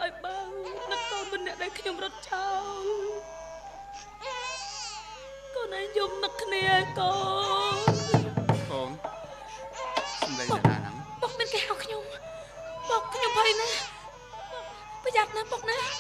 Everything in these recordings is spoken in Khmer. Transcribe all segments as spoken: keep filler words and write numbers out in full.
ឲ្យបើនឹកកូនម្នាក់ដែលខ្ញុំរត់ចោលកូនឯងយំនឹកគ្នាឯកូនកូនសំដីណាហ្នឹងបុកមានគេហៅខ្ញុំបុកខ្ញុំភ័យណាស់ប្រយ័ត្នណាបុកណា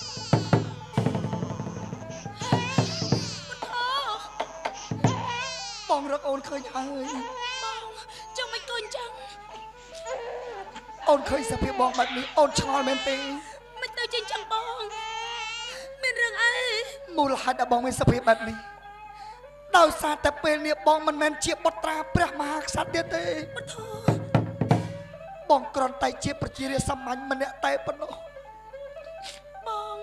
បងរកអូនឃើញហើយបងចង់មិនគួរអញ្ចឹងអូនឃើញសភាពបងបែបនេះអូនឆ្ងល់មែនទេមិនទៅជាអញ្ចឹងបងមានរឿងអីមូលហេតុដែលបងមានសភាពបែបនេះដោយសារតែពេលនេះបងមិនមែនជាបុត្រាព្រះមហាក្សត្រទៀតទេបុត្របងគ្រាន់តែជាប្រជារាស្ត្រសាមញ្ញម្នាក់តែប៉ុណ្ណោះបង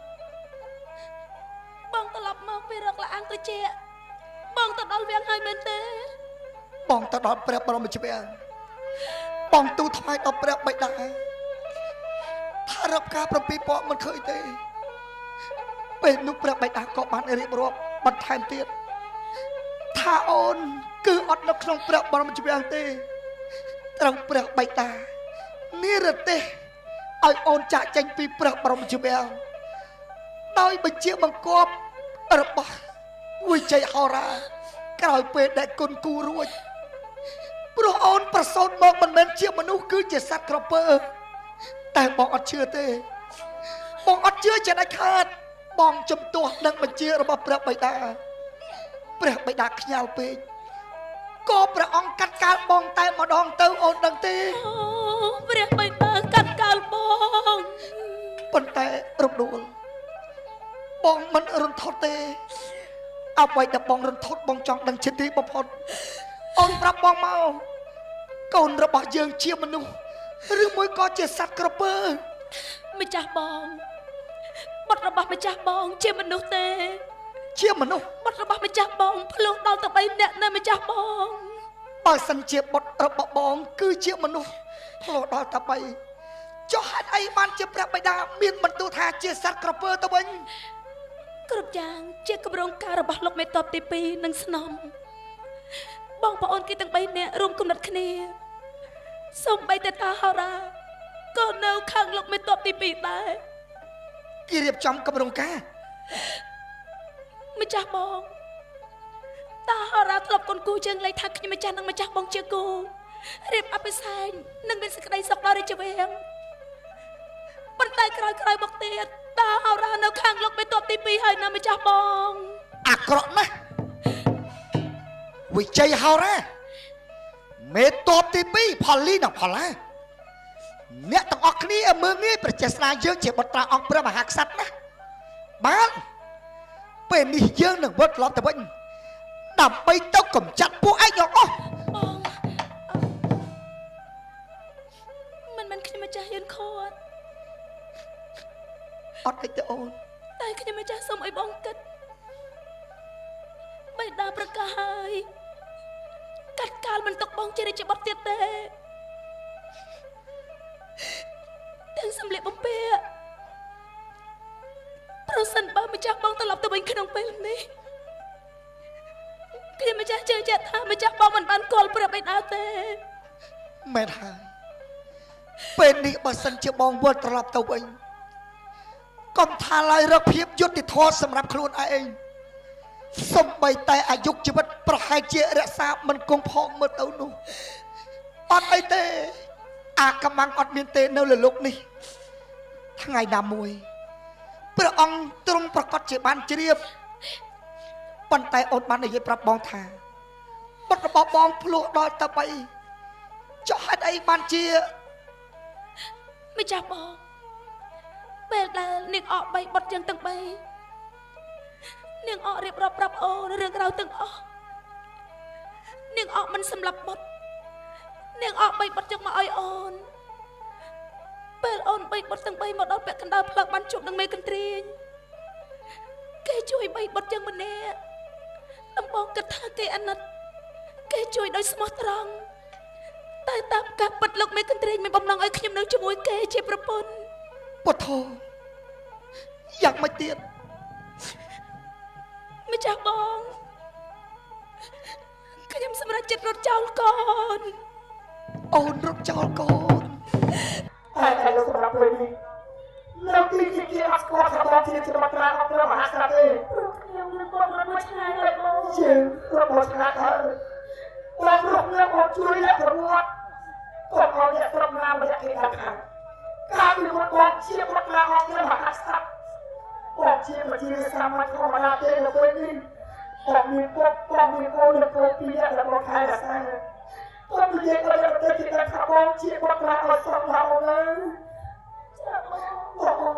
បងត្រឡប់មកពីរកលាអង្គត្រជាបងទៅដល់វាំងហើយមែនទេបងទៅដល់ព្រះបរមរាជវាំងបងទូថ្វាយដល់ព្រះបិតាថារកការប្រពីពកមិនឃើញទេពេលនោះព្រះបិតាក៏បានរៀបរាប់បន្ថែមទៀតថាអូនគឺអត់នៅក្នុងព្រះបរមរាជវាំងទេត្រូវព្រះបិតានិរទេសឲ្យអូនចាក់ចេញពីព្រះបរមរាជវាំងដោយបញ្ជាបង្គាប់របស់វិជ័យហោរាក្រោយពេលដែលគុណគូរួចព្រោះអូនប្រសូតមកមិនមែនជាមនុស្សគឺជាសត្វក្រពើតែបងអត់ជឿទេបងអត់ជឿជាដាច់ខាតបងជំទាស់នឹងបញ្ជារបស់ព្រះបិតាព្រះបិតាខ្ញាល់ពេកក៏ព្រះអង្គកាត់កាលបងតែម្ដងទៅអូនដឹងទេអូព្រះបិតាកាត់កាលបងប៉ុន្តែរំដួលបងមិនរន្ធត់ទេអ្វីដែលបងរន្ធត់បងចង់ដឹងជាទីបំផុតអូនប្រាប់បងមកកូនរបស់យើងជាមនុស្សឬមួយក៏ជាសត្វក្រពើម្ចាស់បងបុត្ររបស់ម្ចាស់បងជាមនុស្សទេជាមនុស្សបុត្ររបស់ម្ចាស់បងភ្លោះដល់ទៅបីអ្នកណាម្ចាស់បងបើសិនជាបុត្ររបស់បងគឺជាមនុស្សភ្លោះដល់ទៅបីចុះហេតុអីបានជាព្រះបិតាមានបន្ទូលថាជាសត្វក្រពើទៅវិញគ្រប់យ៉ាងជាគម្រោងការរបស់លោកមេតបទីពីរនិងស្នំបងប្អូនគេទាំងបីនាក់រួមគំនិតគ្នាសូម្បីតែតាហោរាក៏នៅខាងលោកមេតបទីពីរដែរគេរៀបចំគម្រោងការម្ចាស់បងតាហោរាធ្លាប់កូនគូជើងលេខថាខ្ញុំម្ចាស់និងម្ចាស់បងជាគូរៀបអភិសេកនិងមានសេចក្តីសុខដល់រាជវាំងប៉ុន្តែក្រោយក្រោយមកទៀតតាហោរានៅខាងលោកមេតបទីពីរហើយណាម្ចាស់បងអាក្រក់ណាស់វិជ័យហោរាមេតបទីពីរផលីនិងផល្លាអ្នកទាំងអស់គ្នាមើងងាយប្រជាស្នាយើងជាបុត្រាអង្គព្រះមហាក្សត្រណាបានពេលនេះយើងនឹងវិលត្រឡប់ទៅវិញដើម្បីទៅកម្ចាត់ពួកឯងទាំងអស់បងមិនមិនខ្ញុំម្ចាស់យឺនខត់អត់អីទេអូនតែខ្ញុំម្ចាស់សូមឲ្យបងគិតបិតាប្រកាសហើយកាត់កាលមិនទុកបងជារាជបុត្រទៀតទេទាំងសម្លៀកបំពាក់ប្រសិនបើម្ចាស់បងត្រឡប់ទៅវិញក្នុងពេលនេះខ្ញុំម្ចាស់ជឿជាក់ថាម្ចាស់បងមិនបានគល់ព្រះបិតាទេមែនហើយពេលនេះបើសិនជាបងវិលត្រឡប់ទៅវិញកុំថាឡើយរកភាពយុត្តិធម៌សម្រាប់ខ្លួនឯងសំបីតែអាយុជីវិតប្រហែលជារក្សាមិនគង់ផងមើលទៅនោះអត់អីទេអាកំងអត់មានទេនៅលើលោកនេះថ្ងៃណាមួយព្រះអង្គទ្រង់ប្រកាសជាបានជ្រាបប៉ុន្តែអូនបាននិយាយប្រាប់បងថាបុត្ររបស់បងភ្លោះដល់ទៅបីចុះហេតុអីបានជាម្ចាស់បងពេលដែលនាងអកបីបុត្រយ៉ាងទាំងបីនាងអករៀបរាប់ប្រាប់អូនរឿងរ៉ាវទាំងអស់នាងអកមិនសម្លាប់បុត្រនាងអកបីបុត្រយកមកឲ្យអូនពេលអូនបីបុត្រទាំងបីមកដល់ពាក់កណ្ដាលផ្លូវបានជួបនឹងមេកន្ទ្រាញគេជួយបីបុត្រយ៉ាងម្នាក់ដំបងគិតថាគេអាណិតគេជួយដោយស្មោះត្រង់តែតាមការពិតលោកមេកន្ទ្រាញមានបំណងឲ្យខ្ញុំនៅជាមួយគេជាប្រពន្ធពុទ្ធោយ៉ាងម៉េចទៀតម្ចាស់បងខ្ញុំសម្រេចចិត្តរត់ចោលកូនអូនរត់ចោលកូនតែតែសម្រាប់ពេលនេះនៅទីជាគេអត់ស្គាល់ថាបងជាជាមកប្រាអត់ព្រះមហាក្សត្រទេព្រោះខ្ញុំនឹងបងរត់មកឆ្ងាយហើយបងជារត់មកឆ្ងាយហើយបងរត់នៅមកជួយអ្នកប្រវត្តិកុំឲ្យអ្នកត្រឹមណាម្នាក់គេដល់ខាងការពីមកបងជាមកប្រាអត់ព្រះមហាក្សត្របងជាប្រជាសាមញ្ញធម្មតាទេនៅពេលនេះបងមានពុកបងមានកូននៅកូនពីរអ្នករបស់ខែរសាបងនិយាយឲ្យប្រទេសជាតិថាបងជាមកប្រាអត់សំឡោនៅចាបងបង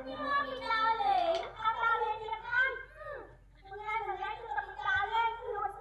เ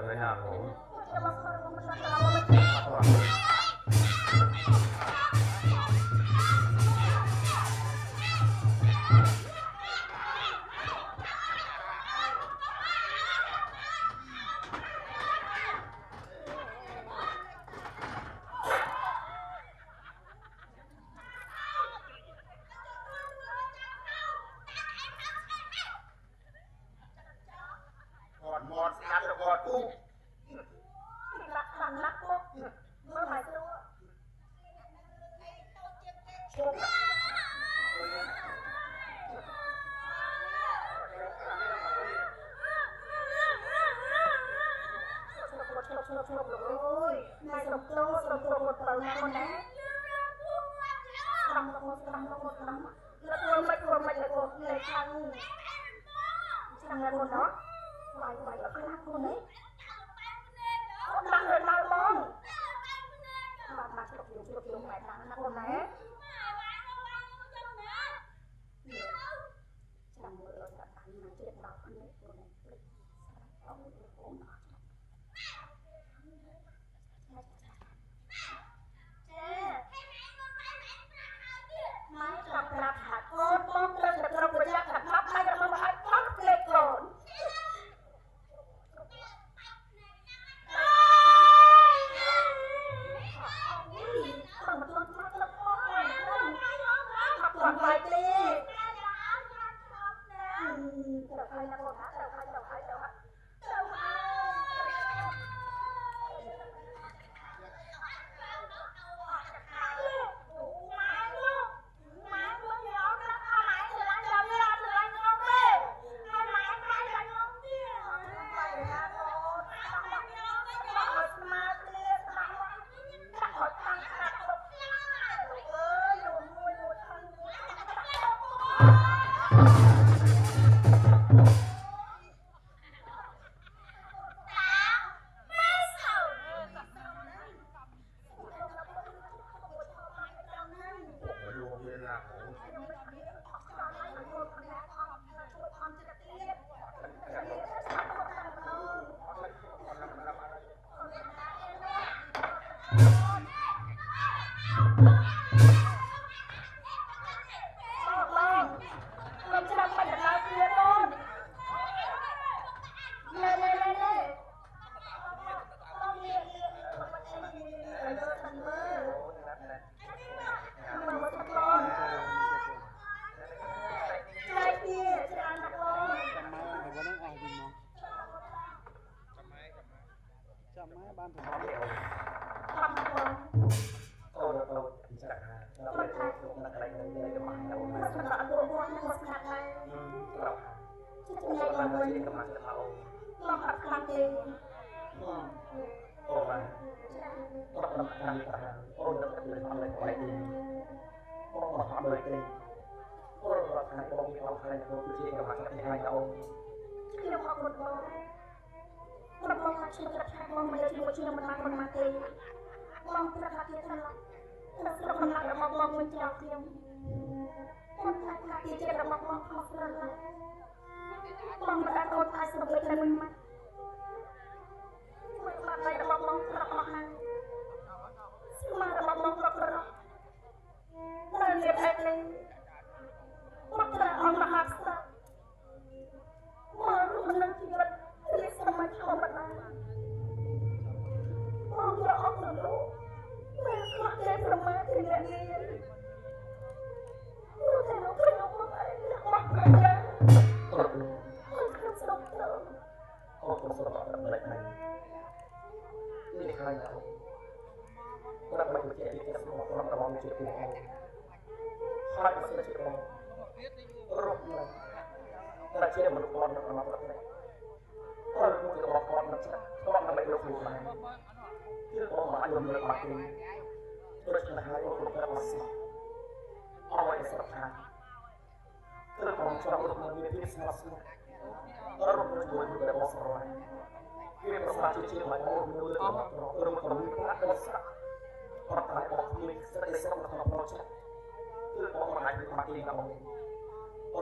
เลยนะผม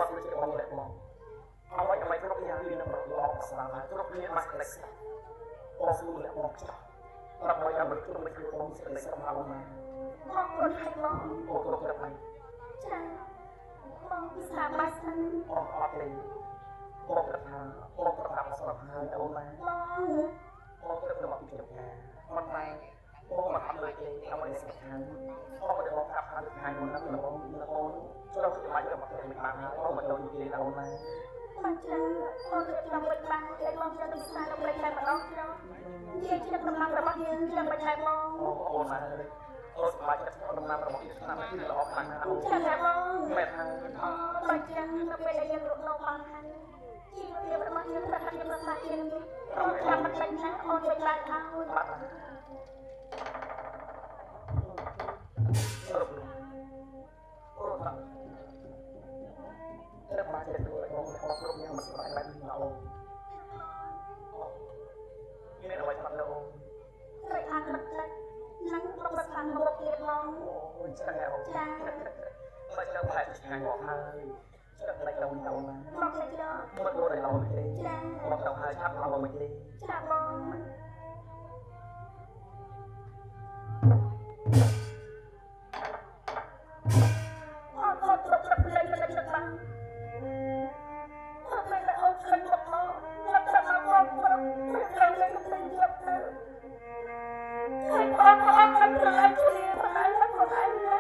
Hãy subscribe cho kênh Ghiền Mì Gõ để không bỏ lỡ បងស្រួលអ្នកបងចាស់ប្រាប់មកយ៉ាងមិនខ្លួនមិនគឺបងសេចក្តីសុខមកណាបងអរគុណហើយបងអរគុណក្រាប់ហើយចាបងពិសាបាសិនបងអត់ទេបងគិតថាបងប្រកាសស្រាប់ហើយអូនណាបងគិតទៅមកពីចំការមិនតែបងមកធ្វើទេអ្វីដែលសំខាន់បងក៏បងប្រាប់ថាថ្ងៃមុនហ្នឹងបងបងចូលទៅបាច់មកទៅមិនបានហើយបងមកដល់និយាយអូនណាមិនចឹងបងគិតចាំមិនបានតែបងចង់ទៅស្នាដើម្បីតែម្ដងចុះនិយាយជាដំណឹងរបស់យើងចាំមិនតែបងអូនណាអូនស្បាច់ចិត្តដំណើររបស់យើងឆ្នាំនេះល្អខ្លាំងណាស់អូនចា៎បងមែនហើយបើចឹងទៅពេលដែលយើងរកនៅបានហើយជីវិតរបស់យើងត្រូវតែយើងរក្សាជាងនេះអូនចាំមិនបាច់ណាអូនមិនបានអើបាត់អូនអូនតាមតែមកចិត្តទៅបងអត់គ្រប់យ៉ាងមិនស្បាច់បាច់ណាអូនមានអ្វីបាត់ទៅអូនតែអានមិនចិត្តនឹងប្រកបខាងមុខទៀតបងអូយចាអូចាបើចង់ប្រហែលឆ្ងាញ់មកហើយចង់តែចង់ទៅណាមកទេចាមកដូចឡោមិនទេចាមកទៅហើយឆាប់ឡោមិនទេចាបងអត់អត់ប្រកបលេងលេងបានអត់មិនអត់ឃើញមកមកមកទៅមកមកទៅលេងលេងយកទៅហើយអត់អត់មិនត្រូវឲ្យគ្នាប្រហែលហ្នឹងប្រហែលណា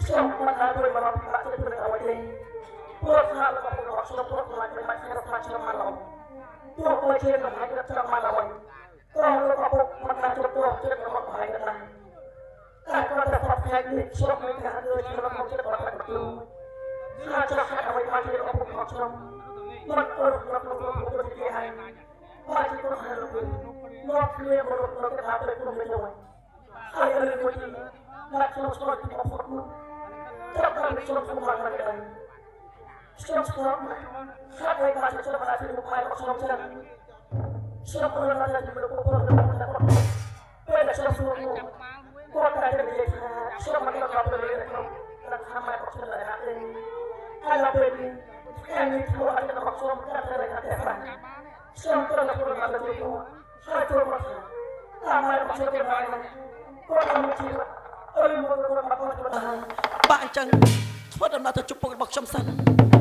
ខ្ញុំមិនថាជួយមកបាក់ចិត្តនឹងអ្វីទេព្រោះថារបស់ខ្ញុំព្រោះខ្លាចមិនបាច់ខ្ញុំថាខ្ញុំមកឡងទោះបីជាខ្ញុំអាចរត់ខ្ញុំមកឡងក៏លោកអពុកមិនថាជួយព្រោះចិត្តរបស់ខ្ញុំដែរតែគាត់តែផ្កាយនេះខ្ញុំមានការលើខ្ញុំមកចិត្តរបស់ខ្ញុំខ្លួនថាចង់ឲ្យអ្វីមកជារបស់ខ្ញុំមិនអរគុណក្នុងលោកទៅជាហើយមកជាខ្លួនហើយលោកលោកគ្រាមរត់លោកទៅថាទៅខ្ញុំមិនដឹងហើយរឿងមួយនេះមកខ្ញុំស្គាល់ពីអពុកនោះត្រូវតែខ្ញុំខ្ញុំមកមកដែរខ្ញុំស្គាល់ថាអ្វីមកជាខ្ញុំអាចទៅមកមកខ្ញុំច្រើនខ្ញុំព្រមណាស់តែលោកអពុករបស់ខ្ញុំពេលដែលខ្ញុំស្គាល់គាត់តែនិយាយថាខ្ញុំមិនต้องรับเลยนะครับนั่นทำไมผมถึงได้รับเลยถ้าเราเป็นแค่นี้ทั่วอาจจะต้องชมแค่ไหนกันแต่ละชมตัวละคนละตัวถ้าตัวมันทำไมผมถึงได้รับก็ทำจริงเออมันมันมันมันបាទអញ្ចឹងធ្វើដំណើរទៅជុំពុករបស់ខ្ញុំសិន